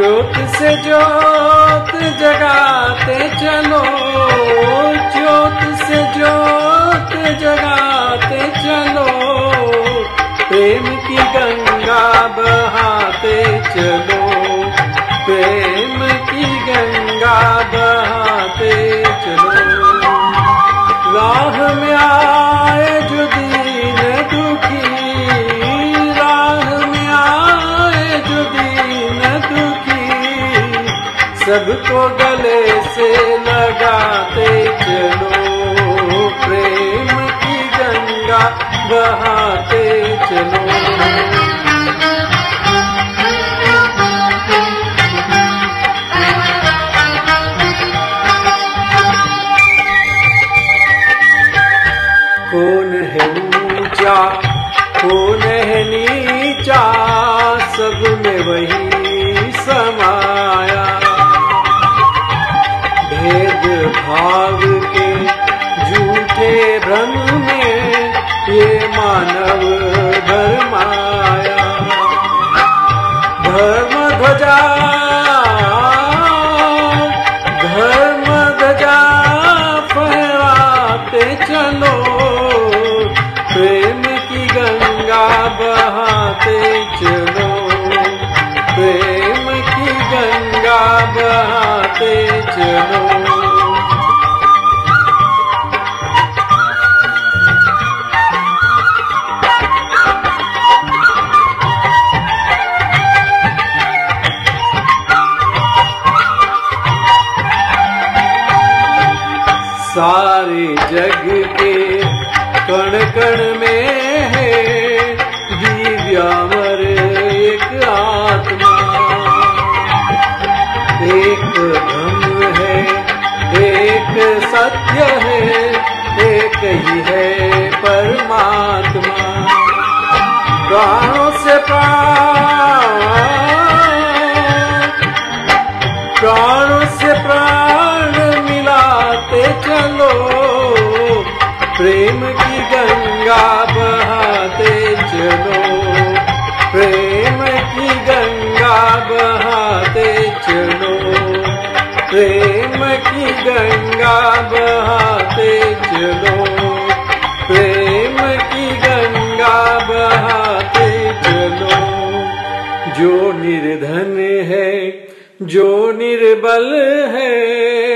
ज्योत से ज्योत जगाते चलो, ज्योत से ज्योत जगाते चलो, प्रेम की गंगा बहाते चलो, प्रेम की गंगा बहाते चलो। राह में आए जो दीन दुखी, राह में आए जो दीन दुखी, सबको गले से लगाते चलो, प्रेम की गंगा बहाते चलो। कौन है ऊंचा कौन है नीचा, सब में वही समाया, भेद भाव के झूठे भ्रम में ये मानव भरमाया। धर्म ध्वजा फहराते चलो, प्रेम की गंगा बहाते चलो, प्रेम की गंगा बहाते चलो। सारे जग के कण कण में है दिव्यामर एक आत्मा, एक ब्रह्म है एक सत्य है, एक ही है परमात्मा। प्राणों से प्राणों से प्राण मिलाते चलो, प्रेम की गंगा बहाते चलो, प्रेम की गंगा बहाते चलो, प्रेम की गंगा बहाते चलो, प्रेम की गंगा बहाते चलो। जो निर्धन है जो निर्बल है,